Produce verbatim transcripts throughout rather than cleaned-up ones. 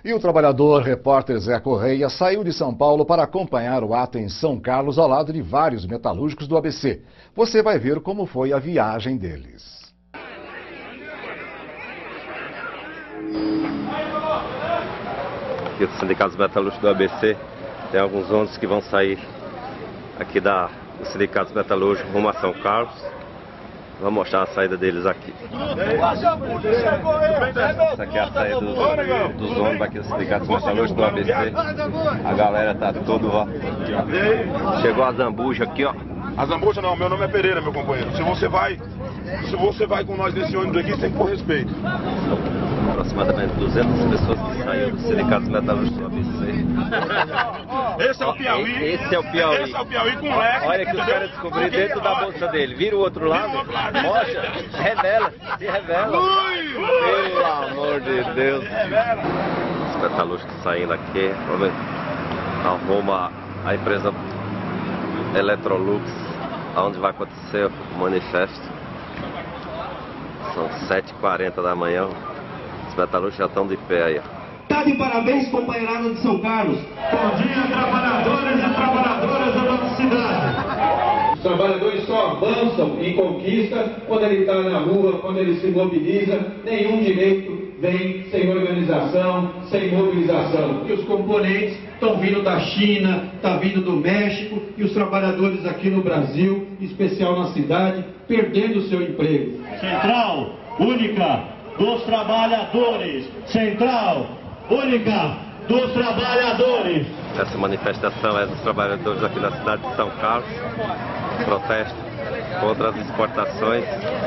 E o trabalhador repórter Zé Correia saiu de São Paulo para acompanhar o ato em São Carlos ao lado de vários metalúrgicos do A B C. Você vai ver como foi a viagem deles. Aqui do Sindicato dos Metalúrgicos do A B C, tem alguns ônibus que vão sair aqui da, do Sindicato dos Metalúrgicos rumo a São Carlos. Vou mostrar a saída deles aqui. Essa aqui é a saída dos, dos ônibus aqui do Sindicato dos Metalúrgicos do A B C. A galera tá toda, ó. Chegou a Zambuja aqui, ó. A Zambuja não, meu nome é Pereira, meu companheiro. Se você vai, se você vai com nós nesse ônibus aqui, você tem que pôr respeito. Aproximadamente duzentas pessoas que saíram do Sindicato dos Metalúrgicos do A B C. Esse é o Piauí. Esse é o Piauí. Esse é o Piauí com leque. Olha que os caras descobriram dentro da bolsa dele. Vira o outro lado, mostra, revela, se revela. Pelo amor de Deus. Os metalúrgicos saindo aqui, arruma a empresa Electrolux, onde vai acontecer o manifesto. São sete e quarenta da manhã. Os metalúrgicos já estão de pé aí. Tá de parabéns, companheirada de São Carlos. Bom dia, trabalhadores e trabalhadoras da nossa cidade. Os trabalhadores só avançam em conquista quando ele está na rua, quando ele se mobiliza. Nenhum direito vem sem organização, sem mobilização. E os componentes estão vindo da China, está vindo do México, e os trabalhadores aqui no Brasil, em especial na cidade, perdendo o seu emprego. Central única dos trabalhadores. Central única dos trabalhadores. Essa manifestação é dos trabalhadores aqui na cidade de São Carlos. Protesto contra as exportações.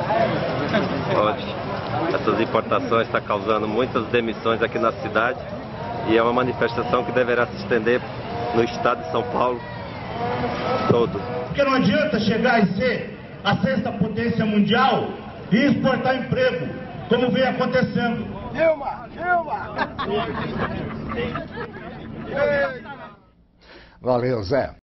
Onde essas importações estão causando muitas demissões aqui na cidade. E é uma manifestação que deverá se estender no estado de São Paulo todo. Porque não adianta chegar e ser a sexta potência mundial e exportar emprego, como vem acontecendo. Dilma! Dilma! Valeu, Zé.